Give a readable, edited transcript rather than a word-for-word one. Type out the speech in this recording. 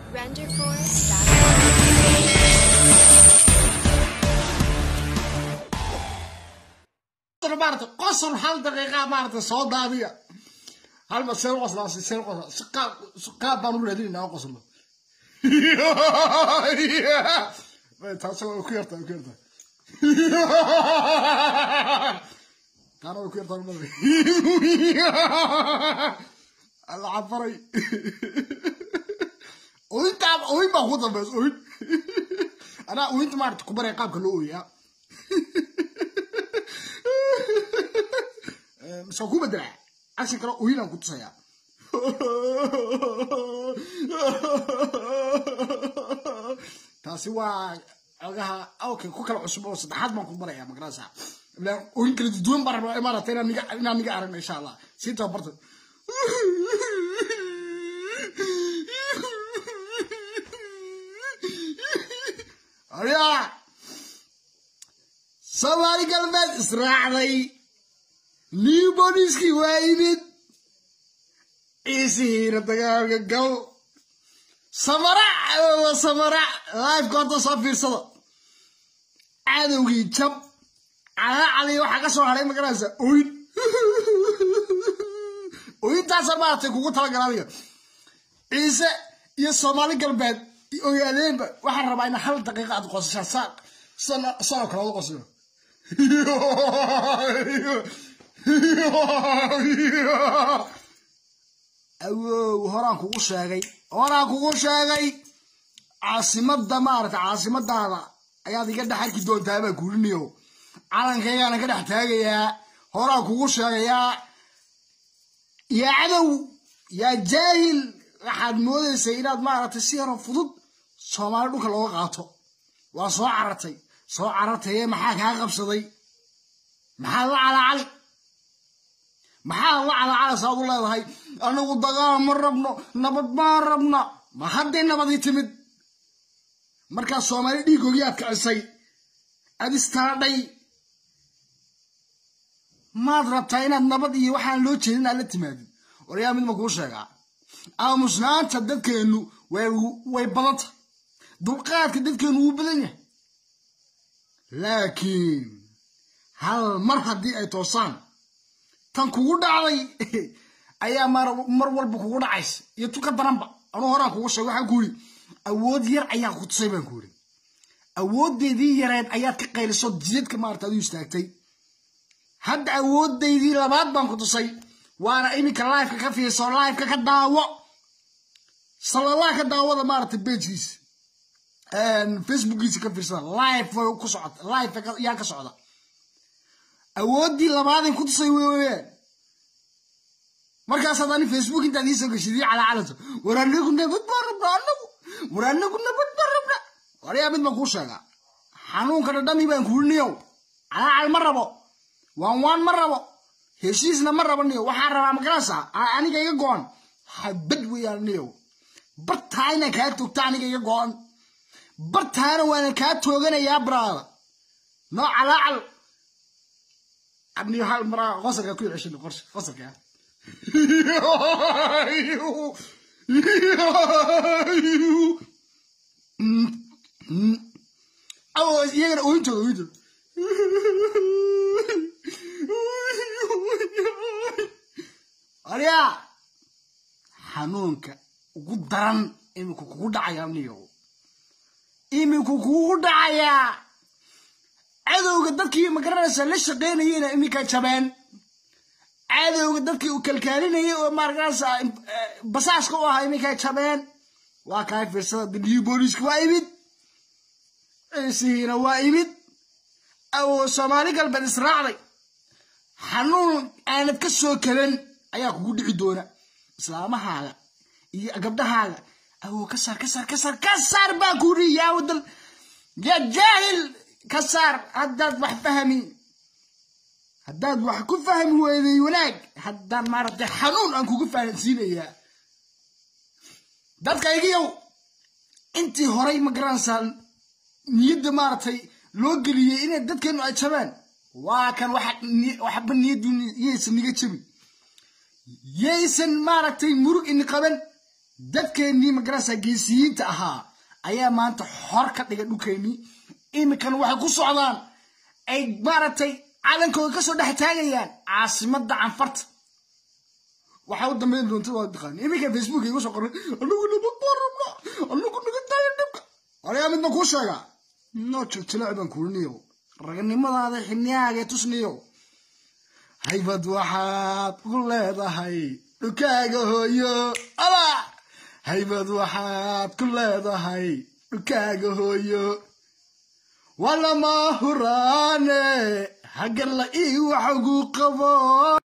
مارت قصر حال دقيقة مارت صودا هل بس سير سقا بانو لدين أو قصر تاسو كيرتا كانوا كيرتا المرة العفري وانت ما هو بس انا وانت مارت كبر عقاب كله يا سوكو بدرع عشان كرا وينا كنت سيا تاسوا أجاها أوكي كوكلا عصبة صدحات ما كبر يا مقراسة لا ويمكن تدون برا إمارات أنا نيجا أرن إن شاء الله سيتا برضه أريا سوالي كلمات إسرائيلي نيو بونيسكي وايد إيسي رتقال قل سمرع لايف كنت صفير صدا عادوغي جب علي وحا كسو هري مقراسة وين تاسر مارتي كوكو تلقى إيسي يا صومالي قلبات ويالين waxaan rabaa in hal daqiiqo aad qoosasho sano kala wada qoosyo awow horaan kugu sheegay caasimada maarta caasimadaada ayaad iga dhaxalki doontaa baa guuliniyo calankaygaana ka dhex taagayaa horaan kugu sheegayaa yaa cadow yaa jaahil waxaad moodaysay inaad maaragtay si yar fudud Soomaali dhulka looga qaato waa soo caratay maxaa ka qabsaday maxaa la calacal saadu leedahay anagu dagaal ma rabno nabad ma rabno ma hadday nabad timid marka Soomaali dhiigoogi aad kacisay aad istaadhay maad rabtaa inaad nabad iyo waxaan loo jeedin aad la timaadid wariyaa mid ma kuu sheegaa aamusnaanta dadkeenu way badanta dulqaadka dadkeenu wuu badan yahay laakiin hal mar haddii ay toosaan tan kugu dhacday ayaa mar walba kugu dhacaysa iyo tuka daranba anuu horaan kugu sheegay waxaan ku yidhi awood yar ayaa ku tusay baan ku yidhi awooddeedii yareed ayaad ka qayliso jidadka maarta aad u istaagtay hadda awooddeydii labaad baan ku tusay waana iminka live ka fiirso live ka daawo sallallahu ka daawada maarta pages Facebook ka fiirso live ku socda live yaa ka socda awoodii labaadin ku tusay weeyeen markaas hadaan Facebook inta diiso gashidii calaacalato waraanagu nabad barabna wariyaa mid ma ku sheega xanuunka dhadhami baan ku niyo calaacal ma rabo waan ma rabo heshiisna ma rabaniyo waxaan rabaa magarasa aniga iga go'an habad weeyaniyo bartaayna ka togta aniga iga go'an bartaana waan ka tooganayaa braada no calaacal abni hal mara qosalka ku yeeshin qosalka aw yagana ointo Arya xanuunka ugu daran iminku kugu dhacaya niyo iminku kugu dhacaya cadowga dadkii ma garanaysa la shaqeynayeen iminka jabeen cadowga dadkii u kalkaalinayay oo markaas basaaska u ahaa iminka jabeen waa ka fiirsada new booliska waa imid siina waa imid aw Soomaali galbeed israacday xanuun aanad ka soo kaban ayaa kugu dhici doona islaamahaaga iyo gabdhahaaga aw kasar baa ku riyaa wadal ya jaahil kasar haddaad wax ku fahmi weyday wanaag haddaan maaragtay xanuun aan kugu fahansiinayaa dadkaygiyow intii horay ma garanaysaa niyadda maaragtay loo geliyey inay dadkeenu ay jabaan waa kan waxba niyaddu yaysan niga jabin yaysan maaragtay murug ini qaban dadkeennii magarasa geesiyiinta ahaa ayaa maanta xor ka dhigay dhulkeennii iminkana waxay ku socdaan ay maaragtay calankooda ka soo dhex taagayaan caasimadda canfarta waxaa u dambeyn doonta waa taqaan iminka Facebook igu soo qoray anagu nabad barabna anagu naga taagay dhibka walaal midna ku sheega no jilaa baan kulniyo raganimadaada xiniyaaga tusniyo haybad waxaad ku leedahay dhulkaaga hooyo ala haybad waxaad ku leedahay dhulkaaga hooyo wala ma huraane hagar la ii wax ugu qabo